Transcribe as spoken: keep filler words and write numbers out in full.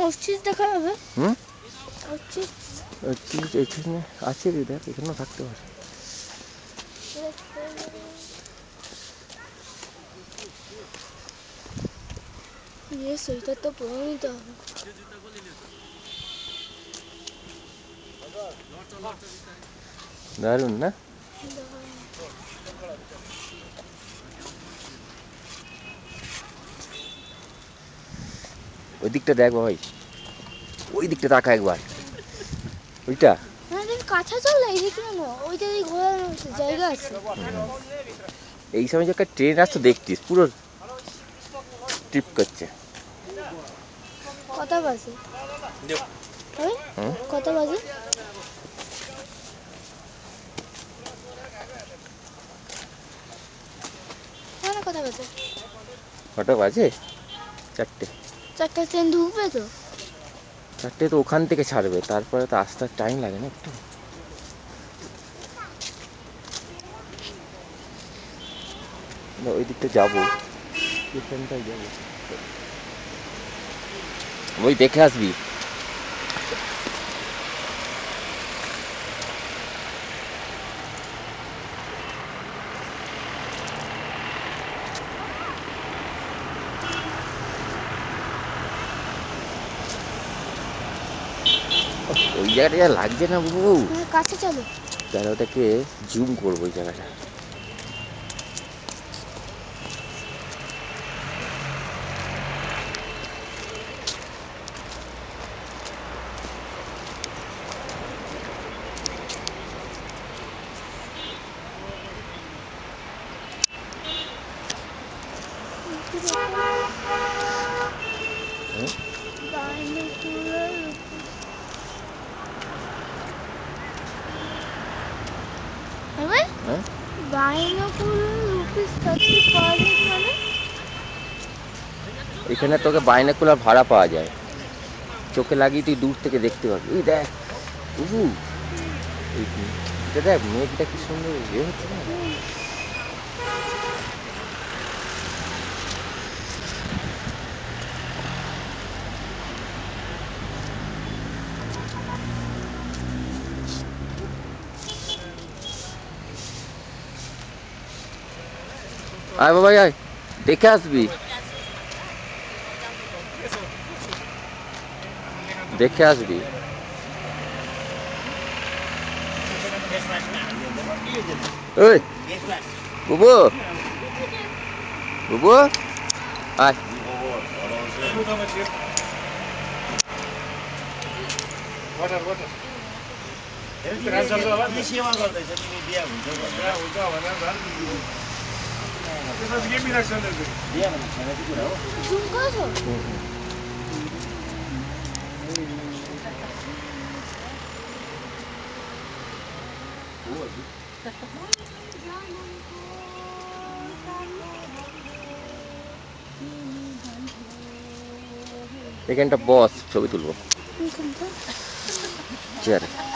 মসজিদ দেখা যাবে। হুম মসজিদ মসজিদ এখানে আছে রে, দেখ এখানেও থাকতে পারে। ये সেইটা তো পরে নিতে হবে। দারুণ না? ওই দিকটা দেখ ভাই, ওই দিকটা তাকা একবার, ওইটা হ্যাঁ দেখ কাছে চল, এই দিকে না, ওইটা দিয়ে ঘোরার জায়গা আছে। এই সময় যে একটা ট্রেন আসতো দেখছিস, পুরো ট্রিপ করছে। কত বাজে? কত বাজে? হ্যাঁ কত বাজে? কটা বাজে? চারটে। চারটে ট্রেন ঢুকবে তো? চারটে তো ওখান থেকে ছাড়বে, তারপরে তো আসতে টাইম লাগে না একটু। ওই দিকটা যাবো, স্টেশনটায় যাবো, ওই দেখে আসবি। ওই জায়গাটা যা লাগছে না বাবু, কাছে চলো, তাহলে ওটাকে জুম করবো ওই জায়গাটা। এখানে তোকে বাইনোকুলার ভাড়া পাওয়া যায়, চোখে লাগিয়ে তুই দূর থেকে দেখতে পাবি। এই দেখ বুবু, এটা দেখ মেঘটা কি সুন্দর ইয়ে হচ্ছে না? আয় বাবা আয়, দেখে আসবি, দেখে আসবি। ওই বুবু, বুবু আয়। এখানটা বস, ছবি তুলবো চেয়ারে।